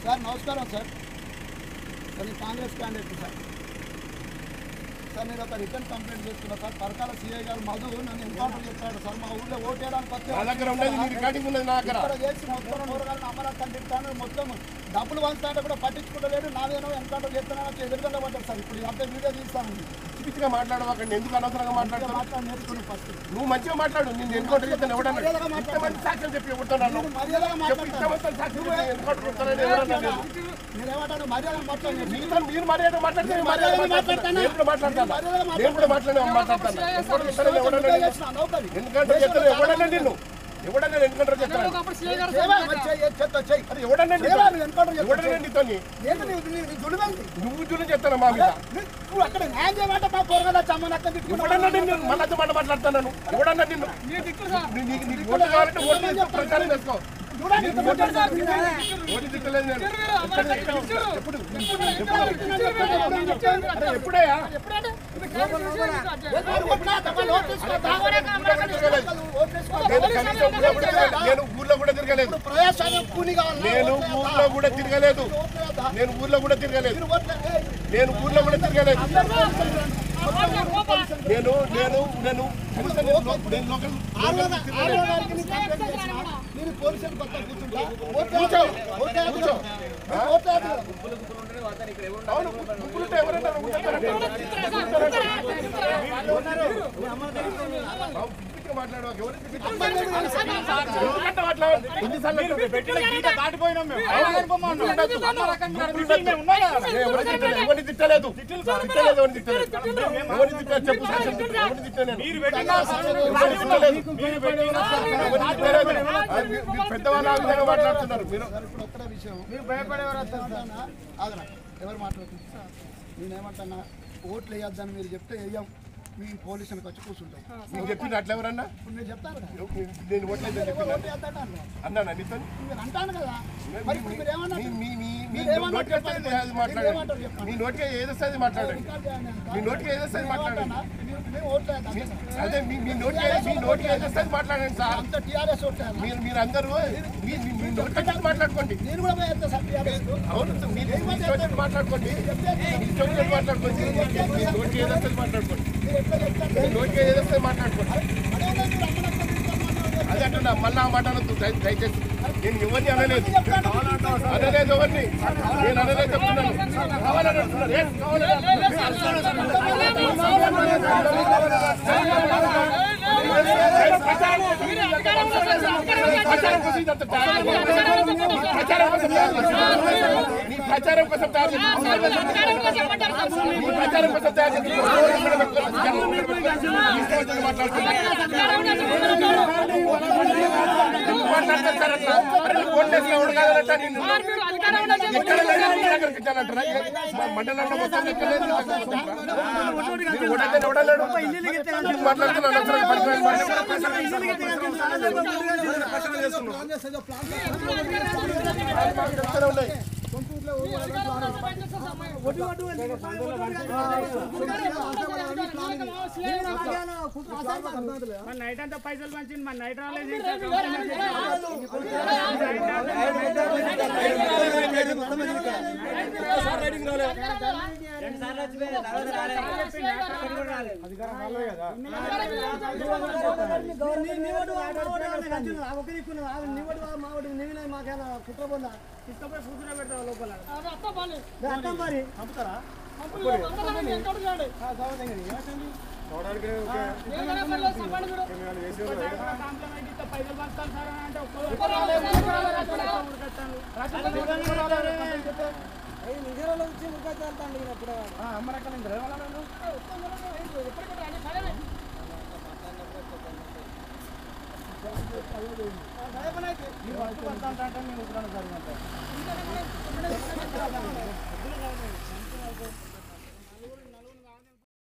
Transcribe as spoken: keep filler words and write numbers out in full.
sir నమస్కారం sir sir Congress candidate sir sir నేను ఒక రిటర్న్ కంప్లైంట్ చేస్తున్నా సార్ పరకాల సీఐ గారు మధు నన్ను ఎన్కౌంటర్ చేస్తాడు సార్ మా ఊళ్ళో ఓటేయడానికి చేసి మొత్తం కూరగాయలను అమరాకని తింటాను మొత్తం డబ్బులు పంచుతాంటే కూడా పట్టించుకోలేదు నాదేనో ఎన్కౌంటర్ చేస్తానని ఎదురుగా పడ్డారు సార్ ఇప్పుడు అంతా వీడియో తీస్తాను పిచ్చిగా మాట్లాడవాకండి ఎందుకు అనవసరంగా మాట్లాడు మాట్లాడి నేర్చుకుని ఫస్ట్ నువ్వు మంచిగా మాట్లాడు నేను ఎన్కౌంటర్ చేస్తాను ఎవడన్నా సాక్ష్యం చెప్పి ఎవడుతున్నాను నేనేమంటాను మర్యాద మాట్లాడు మీరు మర్యాద మాట్లాడితే మాట్లాడతాను నేను కూడా మాట్లాడతాను నేను కూడా మాట్లాడే మాట్లాడతాను ఎందుకంటే చెప్తాను ఎవడన్నా నిన్ను ఎవడన్నా ఎన్కౌంటర్ చేస్తాను ఎవడన్నా నువ్వు జులు చెప్తాను మా మీద అక్కడ న్యాయం చేయమంటే మా కూరగాయల చమ్మని అక్కడ ఎవడన్నా నిన్ను మళ్ళీ అదే మాట మాట్లాడతాను ఎవడన్నా నిన్ను నీకు ఓటు కావాలంటే ఓటు ప్రచారం చేసుకో ఎప్పుడయ్యా నేను ఊర్లో కూడా తిరగలేదు నేను ఊర్లో కూడా తిరగలేదు నేను ఊర్లో కూడా తిరగలేదు నేను ఊర్లో కూడా తిరగలేదు నేను నేను నేను నేను పోలీసులు కొత్త కూర్చుంటా ఎవరిని తిట్టలేదు చెప్పు పెద్దవాళ్ళు మాట్లాడుతున్నారు మీరు ఒక్కడే విషయం మీరు భయపడేవారు ఎవరు మాట్లాడుతున్నారు నేనేమంటున్నా ఓట్లు వేయొద్దని మీరు చెప్తే వేయం మీ పోలీసులకు వచ్చి కూర్చుంటాం మీరు చెప్పింది అట్లా ఎవరన్నా నేను చెప్తాను నేను ఓట్లేదు అన్నాను నీతో అంటాను కదా మీ నోటికి ఏదొస్తుంది మాట్లాడండి మీ నోటికి ఏదొస్తుంది మాట్లాడండి అదే మీ నోటికి మీ నోటికి ఏదొస్తుంది మాట్లాడండి సార్ మీరు మీరు అందరూ మీ నోటికి మాట్లాడుకోండి అవును మీరు మాట్లాడుకోండి మాట్లాడుకోండి నోటికి ఏదొస్తుంది మాట్లాడుకోండి నోటికి ఏదొస్తుంది మాట్లాడుకోండి అదే అంటున్నా మళ్ళీ ఆ మాట అనొద్దు దయచేసి నేను ఎవరిని అనలేదు అనలేదు ఎవరిని నేను అనలేదు చెప్తున్నాను కావాలని అంటున్నారు ఏం ప్రచారం కోసం ప్రచారం కోసం తయారు ప్రచారం కోసం తయారు మండలంలో మొత్తం మాట్లాడుతున్నాను నైట్ అంతా పైసలు పంచింది మన నైట్ రాలేదు మాకేనా కుట్ర పొందా తీసుకపోయి కూర్చునే పెడతావు లోపల పైసలు పంచుతాను సార్ అంటే నిజంలో వచ్చి ముఖాలు వెళ్తాను ఇప్పుడు అమ్మరక్కడ భయపడైతే